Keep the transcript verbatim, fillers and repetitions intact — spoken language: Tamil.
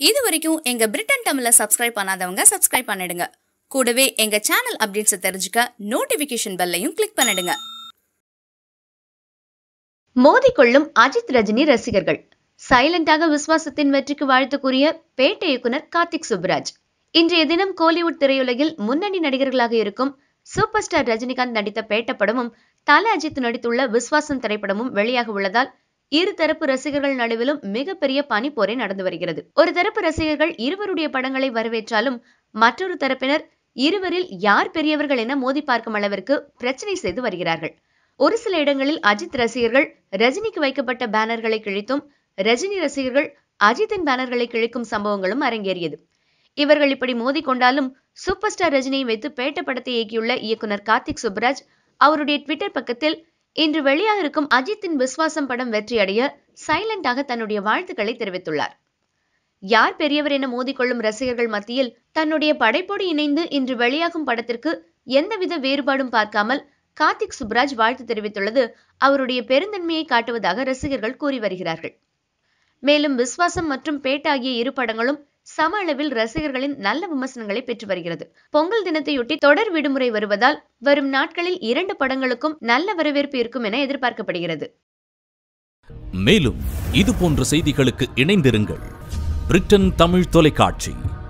இது வரைக்கும் எங்க பிரிட்டன் தமிழை சப்ஸ்கிரைப் பண்ணாதவங்க சப்ஸ்கிரைப் பண்ணிடுங்க. கூடவே எங்க சேனல் அப்டேட்ஸ் தெரிஞ்சுக்க நோட்டிபிகேஷன் பெல்லையும் கிளிக் பண்ணிடுங்க. மோதிக்கொள்ளும் அஜித் ரஜினி ரசிகர்கள். சைலண்டாக விஸ்வாசத்தின் வெற்றிக்கு வாழ்த்து கூறிய பேட்ட இயக்குனர் கார்த்திக் சுப்புராஜ். இன்றைய தினம் கோலிவுட் திரையுலகில் முன்னணி நடிகர்களாக இருக்கும் சூப்பர் ஸ்டார் ரஜினிகாந்த் நடித்த பேட்ட படமும் தல அஜித் நடித்துள்ள விஸ்வாசம் திரைப்படமும் வெளியாக உள்ளதால் இரு தரப்பு ரசிகர்கள் நடுவிலும் மிகப்பெரிய பனிப்போரே நடந்து வருகிறது. ஒரு தரப்பு ரசிகர்கள் இருவருடைய படங்களை வரவேற்றாலும் மற்றொரு தரப்பினர் இருவரில் யார் பெரியவர்கள் என மோதி பார்க்கும் அளவிற்கு பிரச்சனை செய்து வருகிறார்கள். ஒரு சில இடங்களில் அஜித் ரசிகர்கள் ரஜினிக்கு வைக்கப்பட்ட பேனர்களை கிழித்தும் ரஜினி ரசிகர்கள் அஜித்தின் பேனர்களை கிழிக்கும் சம்பவங்களும் அரங்கேறியது. இவர்கள் இப்படி மோதி கொண்டாலும் சூப்பர் ஸ்டார் ரஜினியை வைத்து பேட்ட படத்தை இயக்கியுள்ள இயக்குனர் கார்த்திக் சுப்புராஜ் அவருடைய ட்விட்டர் பக்கத்தில் இன்று வெளியாக இருக்கும் அஜித்தின் விஸ்வாசம் படம் வெற்றியடைய சைலண்டாக தன்னுடைய வாழ்த்துக்களை தெரிவித்துள்ளார். யார் பெரியவர் என மோதிக்கொள்ளும் ரசிகர்கள் மத்தியில் தன்னுடைய படைப்போடு இணைந்து இன்று வெளியாகும் படத்திற்கு எந்தவித வேறுபாடும் பார்க்காமல் கார்த்திக் சுப்புராஜ் வாழ்த்து தெரிவித்துள்ளது அவருடைய பெருந்தன்மையை காட்டுவதாக ரசிகர்கள் கூறி வருகிறார்கள். மேலும் விஸ்வாசம் மற்றும் பேட்ட ஆகிய இரு படங்களும் சம அளவில் ரசிகர்களின் நல்ல விமர்சனங்களை பெற்று வருகிறது. பொங்கல் தினத்தையொட்டி தொடர் விடுமுறை வருவதால் வரும் நாட்களில் இரண்டு படங்களுக்கும் நல்ல வரவேற்பு இருக்கும் என எதிர்பார்க்கப்படுகிறது. மேலும் இது போன்ற செய்திகளுக்கு இணைந்திருங்கள். பிரிட்டன் தமிழ் தொலைக்காட்சி.